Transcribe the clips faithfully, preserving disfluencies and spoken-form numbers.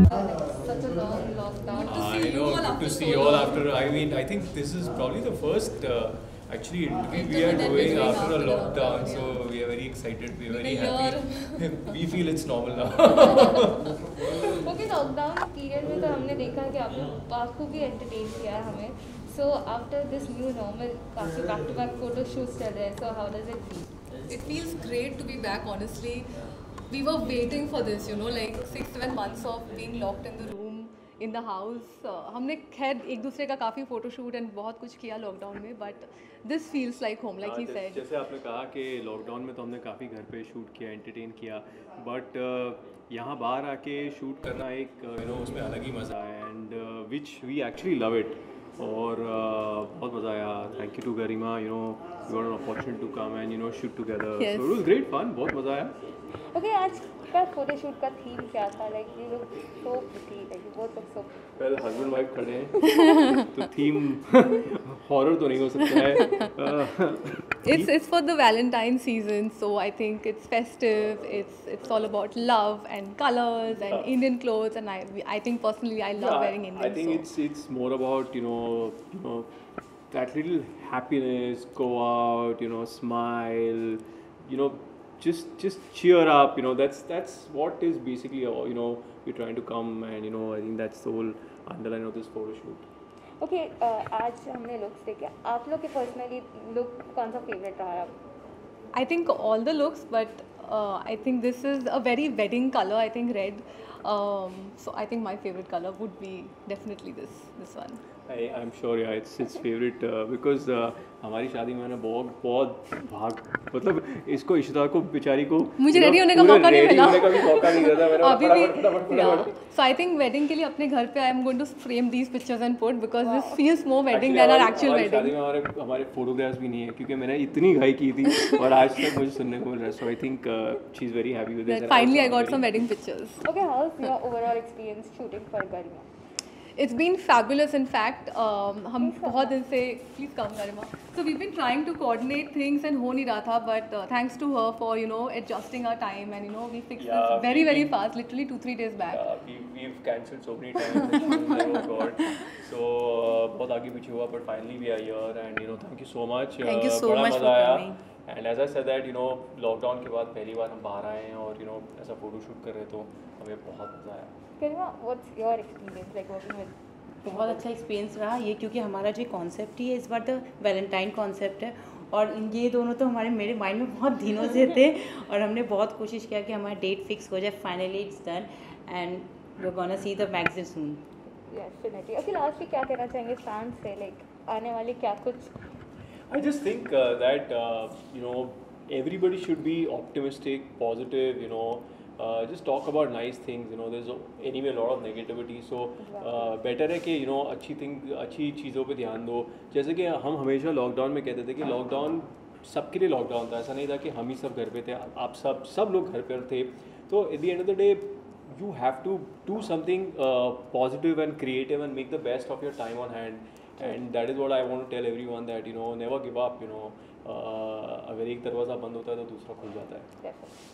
Such a long lockdown. To I see you know, all good after to so see you all long. after. I mean, I think this is probably the first uh, actually interview we Interview are that we're doing doing after a after the lockdown, lockdown, so yeah. we are very excited. We are very Been a happy. We feel it's normal now. Okay lockdown period में तो हमने देखा कि आपने आपको भी entertain किया है हमें so after this new normal काफ़ी back to back photo shoots चल रहे हैं so how does it feel It feels great to be back, honestly. We were waiting for this, you know, like six, seven months of being locked in the room, in the house. Uh, हमने खैर एक दूसरे का काफ़ी photoshoot and बहुत कुछ किया lockdown में, but this feels like home, like he said. जैसे आपने कहा कि लॉकडाउन में तो हमने काफ़ी घर पे शूट किया, एंटरटेन किया, बट यहाँ बाहर आके शूट करना एक यू नो उसमें अलग ही मज़ा है and which we actually love it. और uh, बहुत मज़ा आया. Thank you to Garima, you know you got an opportunity to come and you know shoot together. So it was great fun, बहुत मज़ा आया. ओके आज का फोटोशूट का थीम क्या था like you look so pretty like you both look so well husband wife खड़े हैं तो थीम हॉरर तो नहीं हो सकता है. It's it's for the Valentine season, so I think it's festive. It's it's all about love and colors and Yeah. Indian clothes, and I I think personally I love Yeah, wearing Indian. I think so. it's it's more about you know you know that little happiness. Go out, you know, smile, you know, just just cheer up. You know, that's that's what is basically uh, you know we're trying to come and you know I think that's the whole underline of this photo shoot. Okay आज हमने looks देखे आप लोग के personally look कौन सा favourite रहा है आप I think all the looks, but uh, I think this is a very wedding color. I think red. Um, so I think my favorite color would be definitely this this one. I I'm sure yeah it's it's favorite uh, because uh, हमारी शादी में ना बहुत बहुत भाग मतलब इसको इशिता को बेचारी को मुझे ready होने का मौका नहीं मिला. होने का भी मौका नहीं मिला. मैंने अभी भी फटाफट फटाफट फटाफट. So I think wedding के लिए अपने घर पे I am going to frame these pictures and put because this feels more wedding Actually, than our हमारी- actual हमारी शादी wedding. में हमारे हमारे फोटोग्राफ्स भी नहीं है क्योंकि मैंने इतनी घाई की थी और आज तक मुझे सुनने को मिल रहा है. So I think she is very happy with That finally I got some wedding pictures. Okay how is your overall experience shooting for Garima It's been fabulous. In fact, um, हम बहुत दिन से please come Garima. So we've been trying to coordinate things and हो नहीं रहा था, but uh, thanks to her for you know adjusting our time and you know we fixed Yeah, this very we- very we- fast, literally two three days back. Uh, we, we've cancelled so many times. Oh God. So uh, बहुत आगे पीछे हुआ but finally we are here and you know thank you so much. Thank you Uh, so बड़ा much मज़ा for आया. coming. And as I said that you know lockdown के बाद पहली बार हम बाहर आए हैं और you know ऐसा फोटो शूट कर रहे तो हमें बहुत मज़ा आया. Garima what's your experience like working with बहुत अच्छा एक्सपीरियंस रहा ये क्योंकि हमारा जो कॉन्सेप्ट ही है इस बार तो वैलेंटाइन कॉन्सेप्ट है और इन ये दोनों तो हमारे मेरे माइंड में बहुत दिनों से थे और हमने बहुत कोशिश किया कि हमारा डेट फिक्स हो जाए. Finally it's done and we are gonna see the magazine soon. Definitely okay last में क्या कहना चाहेंगे फैंस से लाइक आने वाले क्या कुछ I just think uh, that uh, you know everybody should be optimistic, positive. You know, uh, just talk about nice things. You know, there's a- anyway a lot of negativity. So uh, better है कि you know अच्छी thing अच्छी चीज़ों पे ध्यान दो. जैसे कि हम हमेशा लॉकडाउन में कहते थे कि लॉकडाउन सबके लिए लॉकडाउन था. ऐसा नहीं था कि हम ही सब घर पे थे. आप सब सब लोग घर पर थे. तो at the end of the day you have to do something uh, positive and creative and make the best of your time on hand. And that is what I want to tell everyone that you know never give up. You know uh, अगर एक दरवाज़ा बंद होता है तो दूसरा खुल जाता है.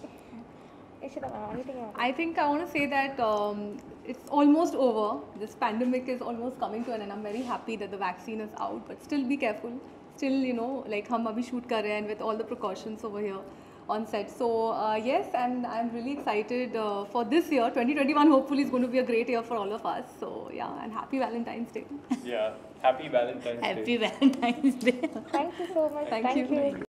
I think I want to say that um, it's almost over. This pandemic is almost coming to an end. I'm very happy that the vaccine is out, but still be careful. Still, you know, like हम अभी shoot कर रहे हैं and with all the precautions over here on set. So uh, yes, and I'm really excited uh, for this year. twenty twenty-one hopefully is going to be a great year for all of us. So yeah, and happy Valentine's Day. Yeah, happy Valentine's Day. Happy Valentine's Day. Thank you so much Thank you.